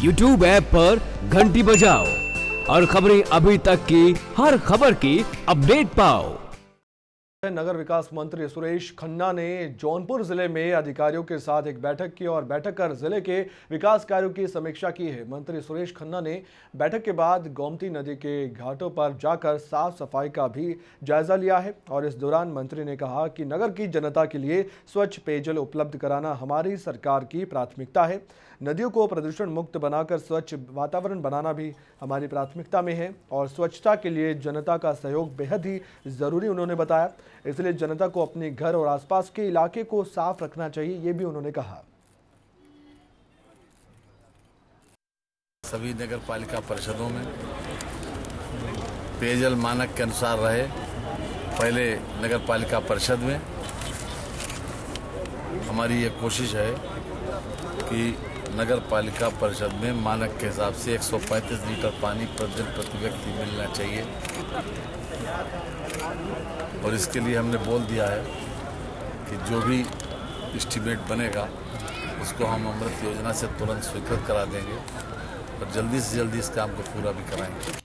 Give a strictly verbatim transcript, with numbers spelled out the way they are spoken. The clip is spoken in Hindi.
यूट्यूब ऐप पर घंटी बजाओ और खबरें अभी तक की हर खबर की अपडेट पाओ। नगर विकास मंत्री सुरेश खन्ना ने जौनपुर जिले में अधिकारियों के साथ एक बैठक की और बैठक कर जिले के विकास कार्यों की समीक्षा की है। मंत्री सुरेश खन्ना ने बैठक के बाद गोमती नदी के घाटों पर जाकर साफ सफाई का भी जायजा लिया है और इस दौरान मंत्री ने कहा कि नगर की जनता के लिए स्वच्छ पेयजल उपलब्ध कराना हमारी सरकार की प्राथमिकता है। नदियों को प्रदूषण मुक्त बनाकर स्वच्छ वातावरण बनाना भी हमारी प्राथमिकता में है और स्वच्छता के लिए जनता का सहयोग बेहद ही जरूरी उन्होंने बताया। इसलिए जनता को अपने घर और आसपास के इलाके को साफ रखना चाहिए, ये भी उन्होंने कहा। सभी नगर पालिका परिषदों में पेयजल मानक के अनुसार रहे। पहले नगर पालिका परिषद में हमारी ये कोशिश है कि नगर पालिका परिषद में मानक के हिसाब से एक सौ पैंतीस लीटर पानी प्रतिदिन प्रति व्यक्ति मिलना चाहिए और इसके लिए हमने बोल दिया है कि जो भी एस्टीमेट बनेगा उसको हम अमृत योजना से तुरंत स्वीकृत करा देंगे और जल्दी से जल्दी इस काम को पूरा भी कराएंगे।